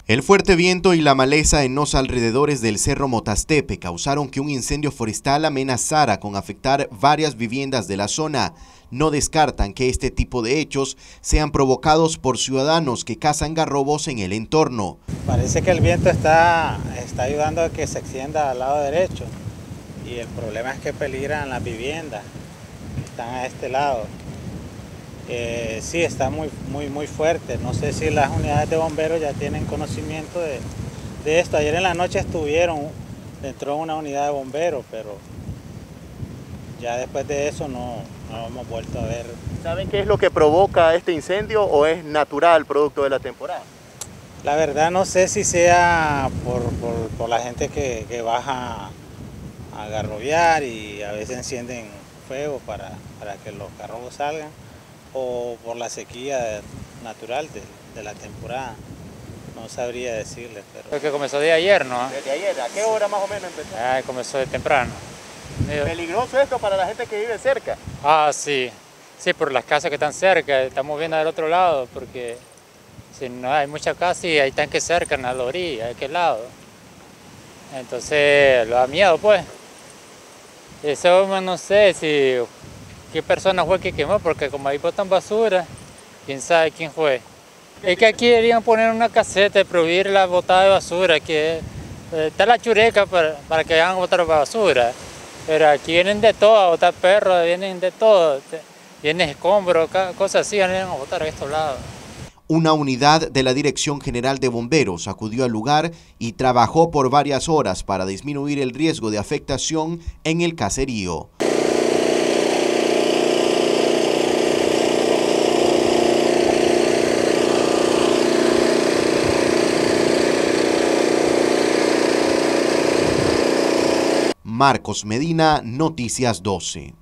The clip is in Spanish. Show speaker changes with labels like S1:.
S1: El fuerte viento y la maleza en los alrededores del Cerro Motastepe causaron que un incendio forestal amenazara con afectar varias viviendas de la zona. No descartan que este tipo de hechos sean provocados por ciudadanos que cazan garrobos en el entorno.
S2: Parece que el viento está ayudando a que se extienda al lado derecho y el problema es que peligran las viviendas que están a este lado. Sí, está muy fuerte. No sé si las unidades de bomberos ya tienen conocimiento de esto. Ayer en la noche entró una unidad de bomberos, pero ya después de eso no hemos vuelto a ver.
S3: ¿Saben qué es lo que provoca este incendio o es natural producto de la temporada?
S2: La verdad no sé si sea por la gente que baja a garrobear y a veces encienden fuego para que los garrobos salgan, o por la sequía natural de la temporada. No sabría decirles, pero...
S4: Creo que comenzó de ayer, ¿no?
S3: Desde ayer, ¿a qué hora más o menos empezó?
S4: Comenzó de temprano.
S3: ¿Peligroso esto para la gente que vive cerca?
S4: Sí. Sí, por las casas que están cerca, estamos viendo del otro lado, porque si no hay muchas casas y hay tanques cerca a la orilla, de aquel lado. Entonces, lo da miedo, pues. Eso no sé si qué persona fue que quemó, porque como ahí botan basura, quién sabe quién fue. Es que aquí deberían poner una caseta de prohibir la botada de basura, que está la chureca para que hagan botar basura. Pero aquí vienen de todo, a botar perros, vienen de todo. Vienen escombros, cosas así, vienen a botar a estos lados.
S1: Una unidad de la Dirección General de Bomberos acudió al lugar y trabajó por varias horas para disminuir el riesgo de afectación en el caserío. Marcos Medina, Noticias 12.